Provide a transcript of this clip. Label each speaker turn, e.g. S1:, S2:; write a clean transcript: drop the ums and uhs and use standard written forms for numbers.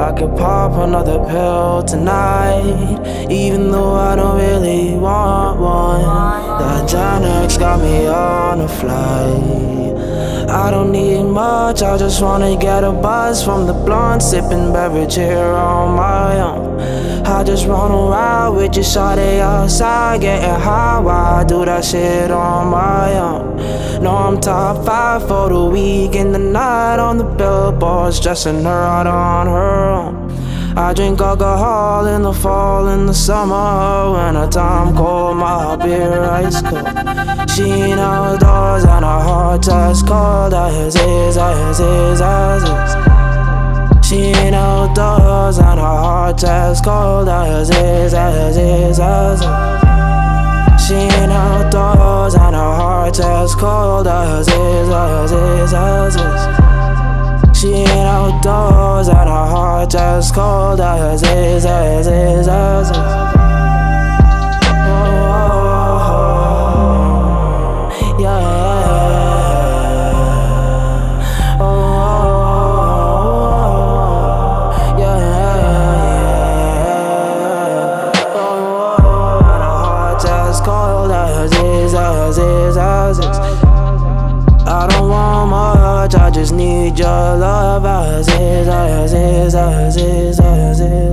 S1: I could pop another pill tonight, even though I don't really want one. The Xanax got me on a flight. I don't need much, I just wanna get a buzz from the blunt, sipping beverage here on my own. I just wanna ride with you, shawty, outside, getting high while I do that shit on my own. No, I'm top 5 for the week in the night on the billboards, dressing her out on her own. I drink alcohol in the fall, in the summer, when the time cold, my beer ice cold. She ain't outdoors and her heart just cold, as is, as is, as is. She ain't outdoors and her heart just cold, as is, as is, as is. She ain't outdoors and her heart just cold, as is, as is, as is. She ain't outdoors and her heart just cold, as is, as is, as is. I don't want much, I just need your love, as is, as is, as is, as is.